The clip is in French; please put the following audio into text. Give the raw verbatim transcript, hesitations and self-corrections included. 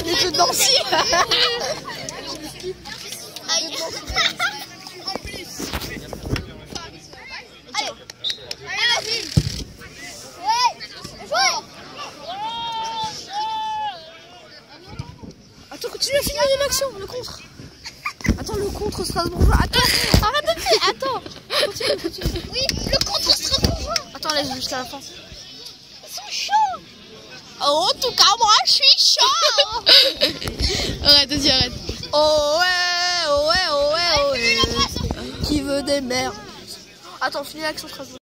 Les jeux de Nancy. Allez. Allez, vas-y. Ouais. Ouais. Attends, continue à finir une action, le contre. Attends, le contre Strasbourgeois. Attends, arrête de faire. Attends. Continue, continue. Oui, le contre Strasbourgeois. Attends, laisse jusqu'à la fin. Ils sont chauds. Oh, en tout cas, moi, je suis chaud. Arrête, vas-y, arrête. Oh ouais, oh ouais, oh ouais, oh ouais. Qui veut des mères? Attends, finis l'action Strasbourg.